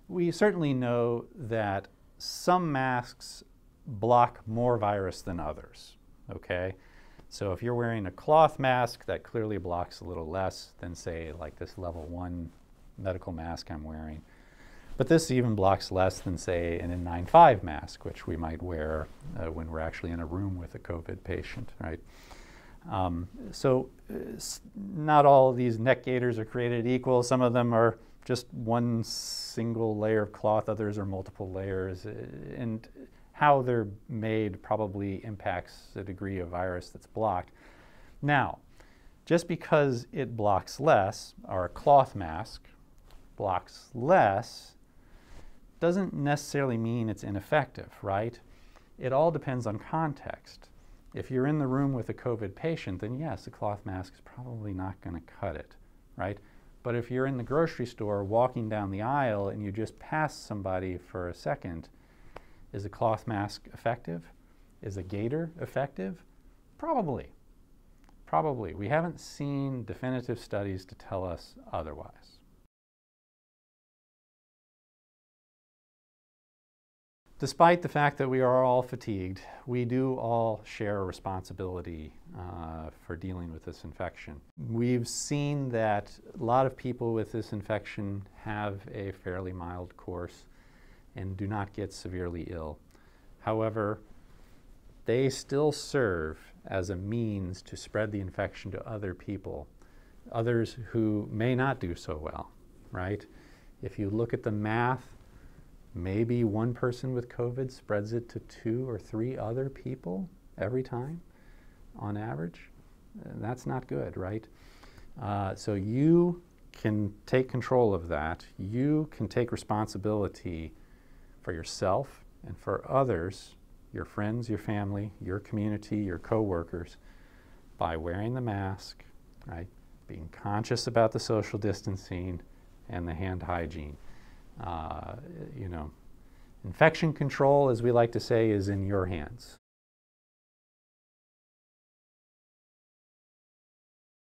We certainly know that some masks block more virus than others, okay? So if you're wearing a cloth mask, that clearly blocks a little less than, say, like this level 1 medical mask I'm wearing. But this even blocks less than, say, an N95 mask, which we might wear when we're actually in a room with a COVID patient, right? Not all of these neck gaiters are created equal. Some of them are just one single layer of cloth, others are multiple layers, and how they're made probably impacts the degree of virus that's blocked. Now, just because it blocks less, or a cloth mask blocks less, doesn't necessarily mean it's ineffective, right? It all depends on context. If you're in the room with a COVID patient, then yes, a cloth mask is probably not going to cut it, right? But if you're in the grocery store walking down the aisle and you just pass somebody for a second, is a cloth mask effective? Is a gaiter effective? Probably. Probably. We haven't seen definitive studies to tell us otherwise. Despite the fact that we are all fatigued, we do all share a responsibility for dealing with this infection. We've seen that a lot of people with this infection have a fairly mild course and do not get severely ill. However, they still serve as a means to spread the infection to other people, others who may not do so well, right? If you look at the math, maybe one person with COVID spreads it to 2 or 3 other people every time on average. That's not good, right? So you can take control of that. You can take responsibility for yourself and for others, your friends, your family, your community, your coworkers, by wearing the mask, right? Being conscious about the social distancing and the hand hygiene. Infection control, as we like to say, is in your hands.